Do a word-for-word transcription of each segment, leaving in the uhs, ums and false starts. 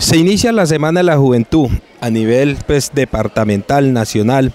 Se inicia la Semana de la Juventud a nivel pues, departamental, nacional,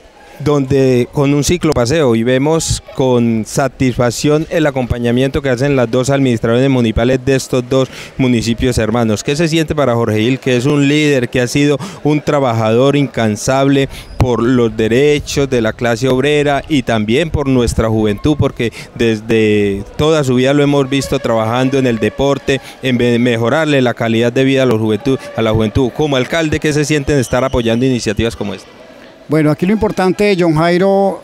donde con un ciclopaseo y vemos con satisfacción el acompañamiento que hacen las dos administraciones municipales de estos dos municipios hermanos. ¿Qué se siente para Jorge Gil, que es un líder, que ha sido un trabajador incansable por los derechos de la clase obrera y también por nuestra juventud, porque desde toda su vida lo hemos visto trabajando en el deporte, en mejorarle la calidad de vida a la juventud, a la juventud? Como alcalde, ¿qué se siente de estar apoyando iniciativas como esta? Bueno, aquí lo importante, John Jairo,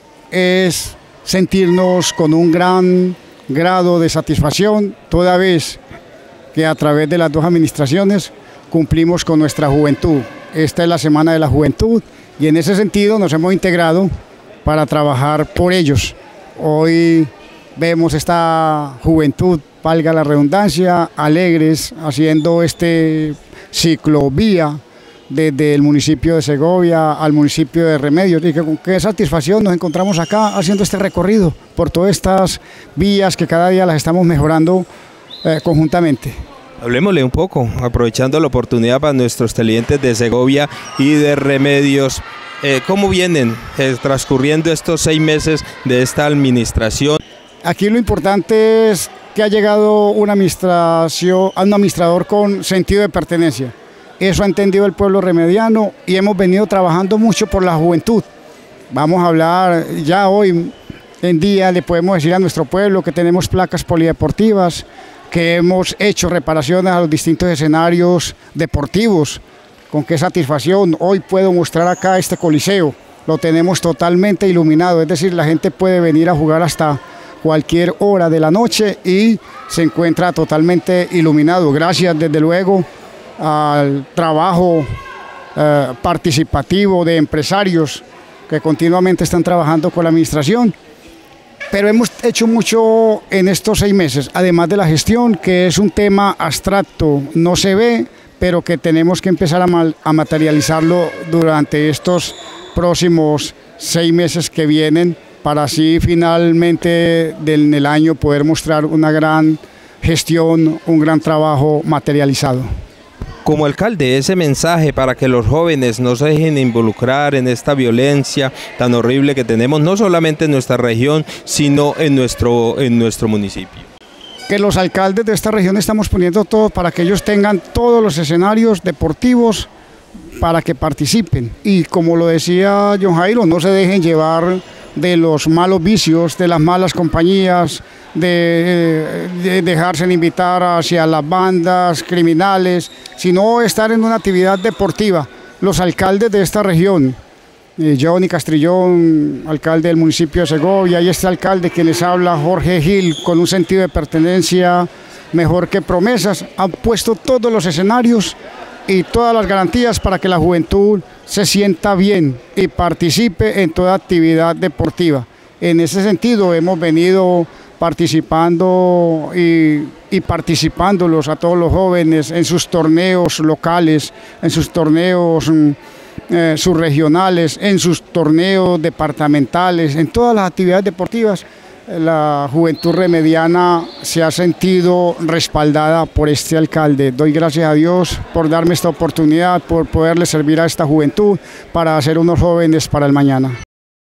es sentirnos con un gran grado de satisfacción, toda vez que a través de las dos administraciones cumplimos con nuestra juventud. Esta es la Semana de la Juventud y en ese sentido nos hemos integrado para trabajar por ellos. Hoy vemos esta juventud, valga la redundancia, alegres, haciendo este ciclovía desde el municipio de Segovia al municipio de Remedios, y que con qué satisfacción nos encontramos acá haciendo este recorrido por todas estas vías que cada día las estamos mejorando eh, conjuntamente. Hablemosle un poco, aprovechando la oportunidad para nuestros televidentes de Segovia y de Remedios. Eh, ¿Cómo vienen eh, transcurriendo estos seis meses de esta administración? Aquí lo importante es que ha llegado una administración, un administrador con sentido de pertenencia. Eso ha entendido el pueblo remediano y hemos venido trabajando mucho por la juventud. Vamos a hablar ya hoy en día, le podemos decir a nuestro pueblo que tenemos placas polideportivas, que hemos hecho reparaciones a los distintos escenarios deportivos. Con qué satisfacción hoy puedo mostrar acá este coliseo. Lo tenemos totalmente iluminado, es decir, la gente puede venir a jugar hasta cualquier hora de la noche y se encuentra totalmente iluminado. Gracias desde luego al trabajo eh, participativo de empresarios que continuamente están trabajando con la administración. Pero hemos hecho mucho en estos seis meses, además de la gestión, que es un tema abstracto, no se ve, pero que tenemos que empezar a, mal, a materializarlo durante estos próximos seis meses que vienen, para así finalmente en el año poder mostrar una gran gestión, un gran trabajo materializado. Como alcalde, ese mensaje para que los jóvenes no se dejen involucrar en esta violencia tan horrible que tenemos, no solamente en nuestra región, sino en nuestro, en nuestro municipio. Que los alcaldes de esta región estamos poniendo todo para que ellos tengan todos los escenarios deportivos para que participen. Y como lo decía John Jairo, no se dejen llevar de los malos vicios, de las malas compañías, de, de dejarse invitar hacia las bandas criminales, sino estar en una actividad deportiva. Los alcaldes de esta región, eh, Johnny Castrillón, alcalde del municipio de Segovia, y este alcalde que les habla, Jorge Gil, con un sentido de pertenencia mejor que promesas, han puesto todos los escenarios y todas las garantías para que la juventud se sienta bien y participe en toda actividad deportiva. En ese sentido hemos venido participando y, y participándolos a todos los jóvenes en sus torneos locales, en sus torneos eh, subregionales, en sus torneos departamentales, en todas las actividades deportivas. La juventud remediana se ha sentido respaldada por este alcalde. Doy gracias a Dios por darme esta oportunidad, por poderle servir a esta juventud para ser unos jóvenes para el mañana.